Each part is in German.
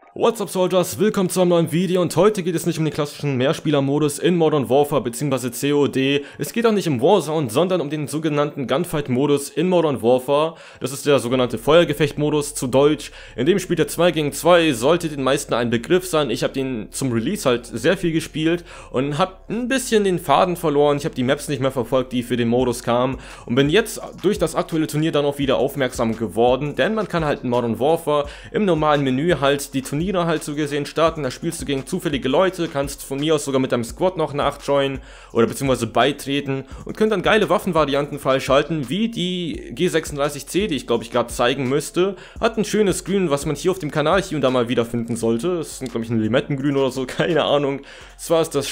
What's up Soldiers, willkommen zu einem neuen Video und heute geht es nicht um den klassischen Mehrspieler-Modus in Modern Warfare bzw. COD. Es geht auch nicht um Warzone, sondern um den sogenannten Gunfight-Modus in Modern Warfare. Das ist der sogenannte Feuergefecht-Modus zu Deutsch. In dem spielt der 2 gegen 2, sollte den meisten ein Begriff sein. Ich habe den zum Release halt sehr viel gespielt und habe ein bisschen den Faden verloren. Ich habe die Maps nicht mehr verfolgt, die für den Modus kamen und bin jetzt durch das aktuelle Turnier dann auch wieder aufmerksam geworden, denn man kann halt in Modern Warfare im normalen Menü halt die Turniere halt so gesehen starten, da spielst du gegen zufällige Leute, kannst von mir aus sogar mit deinem Squad noch nachjoinen oder beziehungsweise beitreten und könnt dann geile Waffenvarianten freischalten, wie die G36C, die ich glaube ich gerade zeigen müsste. Hat ein schönes Grün, was man hier auf dem Kanal hier und da mal wiederfinden sollte. Das sind glaube ich ein Limettengrün oder so, keine Ahnung. Zwar ist das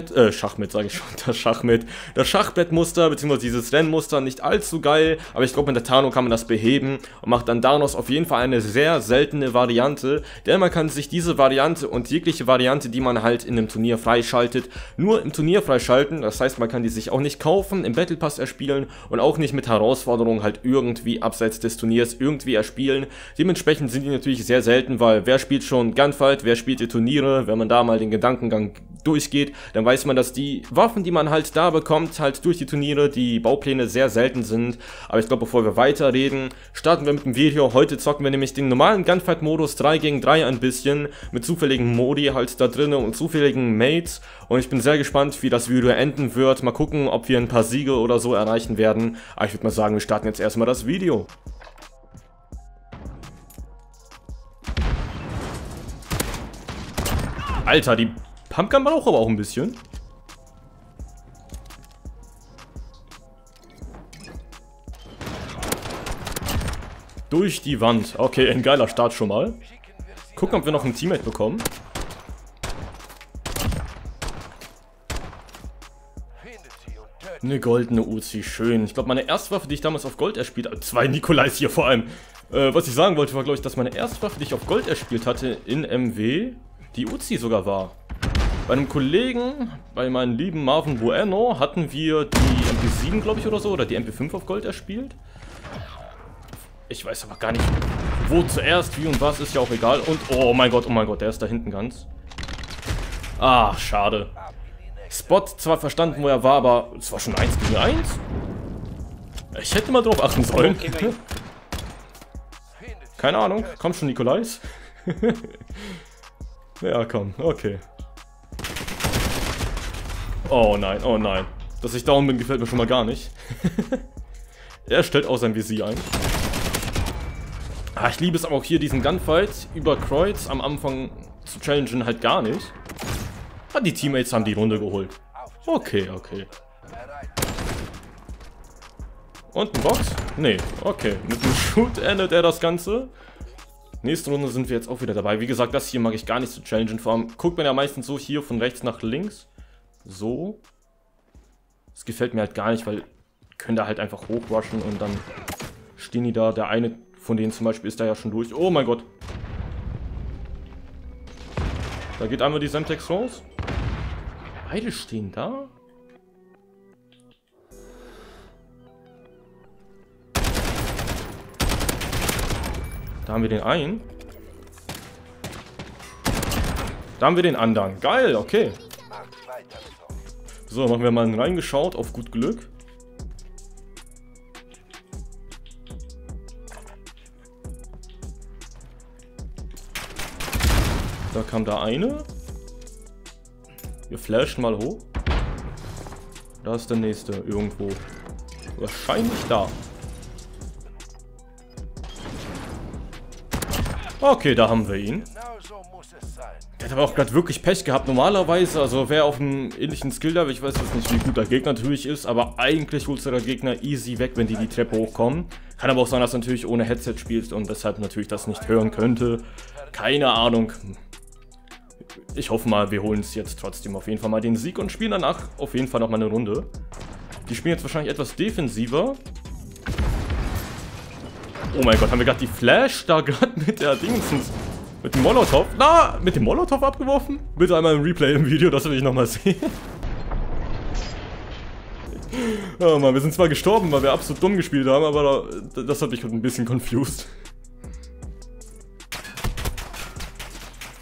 das Schachbrettmuster beziehungsweise dieses Rennmuster nicht allzu geil, aber ich glaube mit der Tarnung kann man das beheben und macht dann daraus auf jeden Fall eine sehr seltene Variante, denn man kann sich diese Variante und jegliche Variante, die man halt in einem Turnier freischaltet, nur im Turnier freischalten. Das heißt, man kann die sich auch nicht kaufen, im Battle Pass erspielen und auch nicht mit Herausforderungen halt irgendwie abseits des Turniers irgendwie erspielen. Dementsprechend sind die natürlich sehr selten, weil wer spielt schon Gunfight, wer spielt die Turniere? Wenn man da mal den Gedankengang durchgeht, dann weiß man, dass die Waffen, die man halt da bekommt, halt durch die Turniere, die Baupläne sehr selten sind. Aber ich glaube, bevor wir weiterreden, starten wir mit dem Video. Heute zocken wir nämlich den normalen Gunfight-Modus 3 gegen 3 ein bisschen, mit zufälligen Modi halt da drinnen und zufälligen Mates. Und ich bin sehr gespannt, wie das Video enden wird. Mal gucken, ob wir ein paar Siege oder so erreichen werden. Aber ich würde mal sagen, wir starten jetzt erstmal das Video. Alter, die Pumpgun braucht aber auch ein bisschen. Durch die Wand. Okay, ein geiler Start schon mal. Gucken, ob wir noch einen Teammate bekommen. Eine goldene Uzi, schön. Ich glaube, meine erste Waffe, die ich damals auf Gold erspielt habe, 2 Nikolais hier vor allem. Was ich sagen wollte, war, glaube ich, dass meine erste Waffe, die ich auf Gold erspielt hatte, in MW, die Uzi sogar war. Bei einem Kollegen, bei meinem lieben Marvin Bueno, hatten wir die MP7, glaube ich, oder so, oder die MP5 auf Gold erspielt. Ich weiß aber gar nicht, wo zuerst, wie und was, ist ja auch egal. Und, oh mein Gott, der ist da hinten ganz. Ah, schade. Spot zwar verstanden, wo er war, aber es war schon 1 gegen 1. Ich hätte mal drauf achten sollen. Keine Ahnung, komm schon, Nikolais. Ja, komm, okay. Oh nein, oh nein. Dass ich down bin, gefällt mir schon mal gar nicht. Er stellt auch sein Visier ein. Ah, ich liebe es aber auch hier, diesen Gunfight über Kreuz am Anfang zu challengen, halt gar nicht. Ah, die Teammates haben die Runde geholt. Okay, okay. Und ein Box? Nee, okay. Mit dem Shoot endet er das Ganze. Nächste Runde sind wir jetzt auch wieder dabei. Wie gesagt, das hier mag ich gar nicht zu challengen. Vor allem guckt man ja meistens so hier von rechts nach links. So. Das gefällt mir halt gar nicht, weil können da halt einfach hochrushen und dann stehen die da. Der eine von denen zum Beispiel ist da ja schon durch. Oh mein Gott. Da geht einmal die Semtex raus. Beide stehen da. Da haben wir den einen. Da haben wir den anderen. Geil, okay. So, machen wir mal reingeschaut auf gut Glück. Da kam da eine. Wir flashen mal hoch. Da ist der nächste irgendwo. Wahrscheinlich da. Okay, da haben wir ihn. Der hat aber auch gerade wirklich Pech gehabt. Normalerweise, also wer auf einem ähnlichen Skill-Level, ich weiß jetzt nicht, wie gut der Gegner natürlich ist, aber eigentlich holt der Gegner easy weg, wenn die Treppe hochkommen. Kann aber auch sein, dass er natürlich ohne Headset spielt und deshalb natürlich das nicht hören könnte. Keine Ahnung. Ich hoffe mal, wir holen es jetzt trotzdem auf jeden Fall mal den Sieg und spielen danach auf jeden Fall nochmal eine Runde. Die spielen jetzt wahrscheinlich etwas defensiver. Oh mein Gott, haben wir gerade die Flash da gerade mit der Dingsens, mit dem Molotov, mit dem Molotov abgeworfen? Bitte einmal ein Replay im Video, das will ich nochmal sehen. Oh Mann, wir sind zwar gestorben, weil wir absolut dumm gespielt haben, aber das hat mich ein bisschen confused.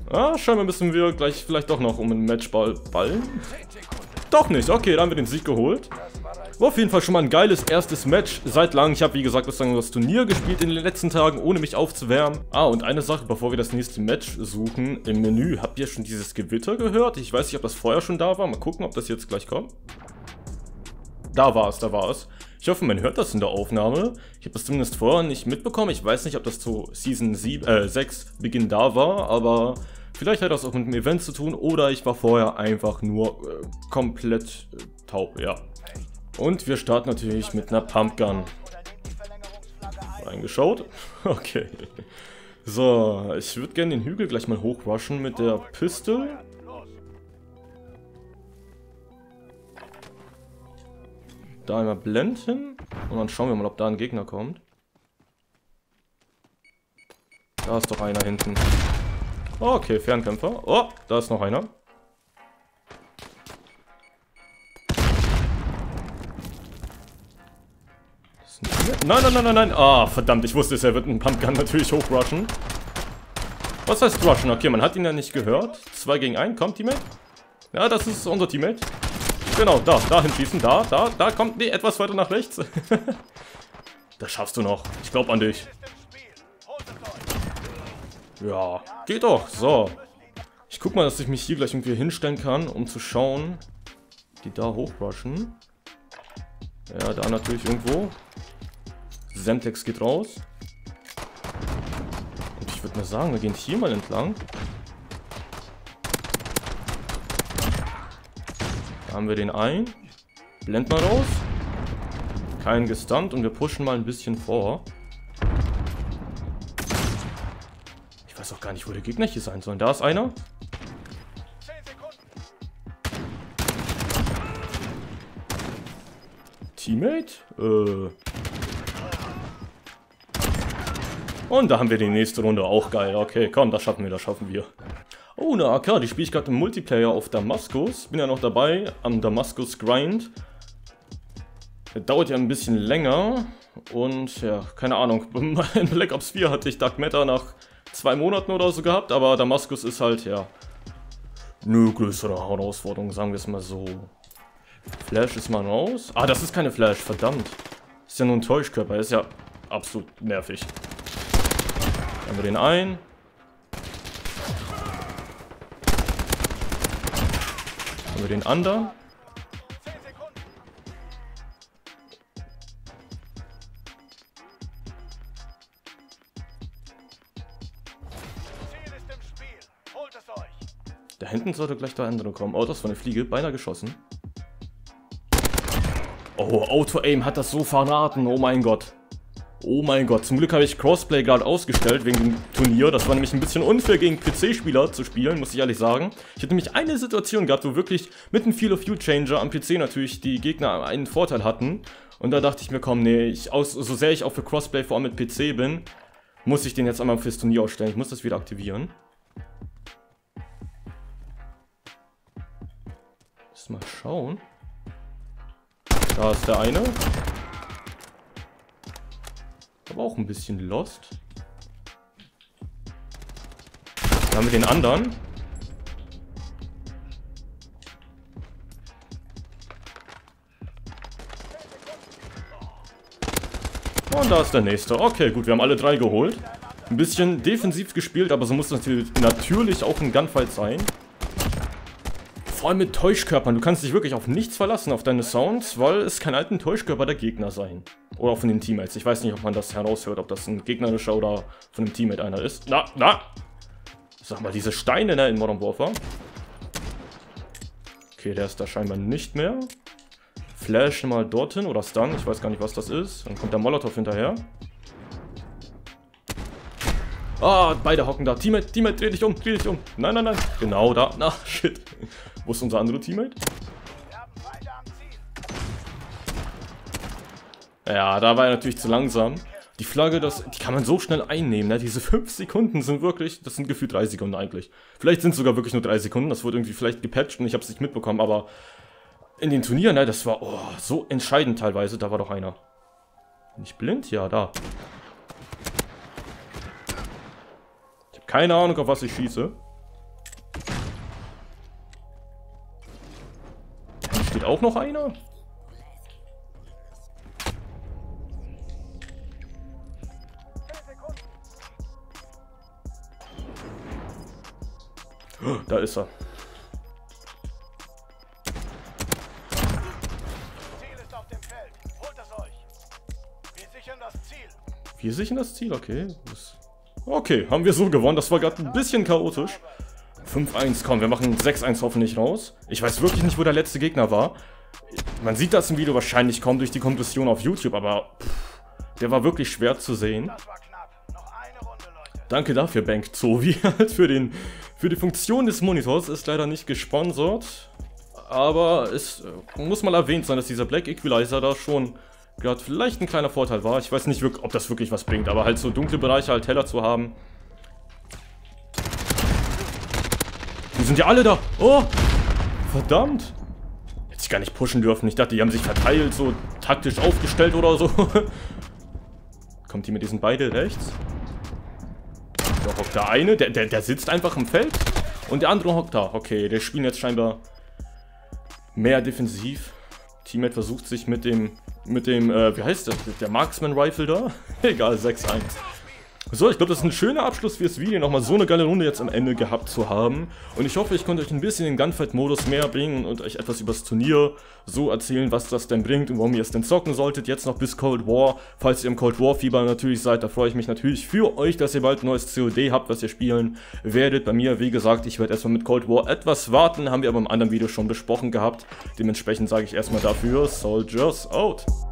Ah, scheinbar müssen wir gleich vielleicht doch noch um einen Matchball ballen. Doch nicht, okay, dann haben wir den Sieg geholt. War auf jeden Fall schon mal ein geiles erstes Match seit langem. Ich habe, wie gesagt, bislang das Turnier gespielt in den letzten Tagen, ohne mich aufzuwärmen. Ah, und eine Sache, bevor wir das nächste Match suchen. Im Menü, habt ihr schon dieses Gewitter gehört? Ich weiß nicht, ob das vorher schon da war. Mal gucken, ob das jetzt gleich kommt. Da war es, da war es. Ich hoffe, man hört das in der Aufnahme. Ich habe das zumindest vorher nicht mitbekommen. Ich weiß nicht, ob das zu Season 6 Beginn da war, aber vielleicht hat das auch mit dem Event zu tun oder ich war vorher einfach nur komplett taub, ja. Und wir starten natürlich mit einer Pumpgun. Reingeschaut? Okay. So, ich würde gerne den Hügel gleich mal hochrushen mit der Pistol. Da einmal blenden und dann schauen wir mal, ob da ein Gegner kommt. Da ist doch einer hinten. Okay, Fernkämpfer. Oh, da ist noch einer. Nein, nein, nein, nein, nein. Ah, verdammt, ich wusste es, er wird einen Pumpgun natürlich hochrushen. Was heißt rushen? Okay, man hat ihn ja nicht gehört. 2 gegen 1, kommt Teammate? Ja, das ist unser Teammate. Genau, da hinschießen, da kommt, nee, etwas weiter nach rechts. Das schaffst du noch. Ich glaube an dich. Ja, geht doch. So. Ich guck mal, dass ich mich hier gleich irgendwie hinstellen kann, um zu schauen. Die da hochrushen. Ja, da natürlich irgendwo. Semtex geht raus. Und ich würde mal sagen, wir gehen hier mal entlang. Da haben wir den ein. Blend mal raus. Keinen gestunt und wir pushen mal ein bisschen vor. Ich weiß auch gar nicht, wo der Gegner hier sein soll. Da ist einer. Teammate? Und da haben wir die nächste Runde. Auch geil. Okay, komm, das schaffen wir, das schaffen wir. Oh, eine AK, die spiele ich gerade im Multiplayer auf Damaskus. Bin ja noch dabei am Damaskus Grind. Der dauert ja ein bisschen länger. Und ja, keine Ahnung. In Black Ops 4 hatte ich Dark Matter nach 2 Monaten oder so gehabt. Aber Damaskus ist halt, ja, eine größere Herausforderung, sagen wir es mal so. Flash ist mal raus. Ah, das ist keine Flash, verdammt. Ist ja nur ein Täuschkörper, ist ja absolut nervig. Dann haben wir den ein. Haben wir den anderen. Da hinten sollte gleich der andere kommen. Oh, das war eine Fliege, beinahe geschossen. Oh, Auto-Aim hat das so verraten, oh mein Gott. Oh mein Gott, zum Glück habe ich Crossplay gerade ausgestellt wegen dem Turnier. Das war nämlich ein bisschen unfair gegen PC-Spieler zu spielen, muss ich ehrlich sagen. Ich hatte nämlich eine Situation gehabt, wo wirklich mit einem Field of View Changer am PC natürlich die Gegner einen Vorteil hatten. Und da dachte ich mir, komm, nee, so sehr ich auch für Crossplay vor allem mit PC bin, muss ich den jetzt einmal fürs Turnier ausstellen. Ich muss das wieder aktivieren. Mal schauen. Da ist der eine. Aber auch ein bisschen lost. Da haben wir den anderen. Und da ist der nächste. Okay, gut, wir haben alle 3 geholt. Ein bisschen defensiv gespielt, aber so muss das natürlich auch ein Gunfight sein. Vor allem mit Täuschkörpern. Du kannst dich wirklich auf nichts verlassen, auf deine Sounds, weil es kann halt ein Täuschkörper der Gegner sein. Oder auch von den Teammates. Ich weiß nicht, ob man das heraushört, ob das ein gegnerischer oder von einem Teammate einer ist. Na! Sag mal, diese Steine, ne, in Modern Warfare. Okay, der ist da scheinbar nicht mehr. Flash mal dorthin oder Stun, ich weiß gar nicht, was das ist. Dann kommt der Molotov hinterher. Ah, beide hocken da. Teammate, dreh dich um. Nein, nein, nein. Genau da. Na, shit. Wo ist unser anderer Teammate? Ja, da war er natürlich zu langsam. Die Flagge, die kann man so schnell einnehmen, ne? Diese 5 Sekunden sind wirklich, das sind gefühlt 3 Sekunden eigentlich. Vielleicht sind es sogar wirklich nur 3 Sekunden, das wurde irgendwie vielleicht gepatcht und ich habe es nicht mitbekommen, aber in den Turnieren, ne, das war so entscheidend teilweise. Da war doch einer. Bin ich blind? Ja, da. Ich habe keine Ahnung, auf was ich schieße. Steht auch noch einer? Da ist er. Wir sichern das Ziel, okay. Okay, haben wir so gewonnen. Das war gerade ein bisschen chaotisch. 5-1, komm, wir machen 6-1 hoffentlich raus. Ich weiß wirklich nicht, wo der letzte Gegner war. Man sieht das im Video wahrscheinlich kaum durch die Kompression auf YouTube, aber der war wirklich schwer zu sehen. Danke dafür, Bank Zovi, für die Funktion des Monitors. Ist leider nicht gesponsert, aber es muss mal erwähnt sein, dass dieser Black Equalizer da schon gerade vielleicht ein kleiner Vorteil war. Ich weiß nicht, ob das wirklich was bringt, aber halt so dunkle Bereiche halt heller zu haben. Die sind ja alle da. Oh, verdammt. Hätte ich gar nicht pushen dürfen. Ich dachte, die haben sich verteilt, so taktisch aufgestellt oder so. Kommt die mit diesen beide rechts? Da hockt der eine, der sitzt einfach im Feld. Und der andere hockt da. Okay, der spielt jetzt scheinbar mehr defensiv. Teammate versucht sich mit dem, wie heißt das, der Marksman Rifle da? Egal, 6-1. So, ich glaube, das ist ein schöner Abschluss fürs Video, nochmal so eine geile Runde jetzt am Ende gehabt zu haben. Und ich hoffe, ich konnte euch ein bisschen den Gunfight-Modus mehr bringen und euch etwas über das Turnier so erzählen, was das denn bringt und warum ihr es denn zocken solltet. Jetzt noch bis Cold War, falls ihr im Cold War-Fieber natürlich seid, da freue ich mich natürlich für euch, dass ihr bald ein neues COD habt, was ihr spielen werdet. Bei mir, wie gesagt, ich werde erstmal mit Cold War etwas warten, haben wir aber im anderen Video schon besprochen gehabt. Dementsprechend sage ich erstmal dafür, Soldiers out!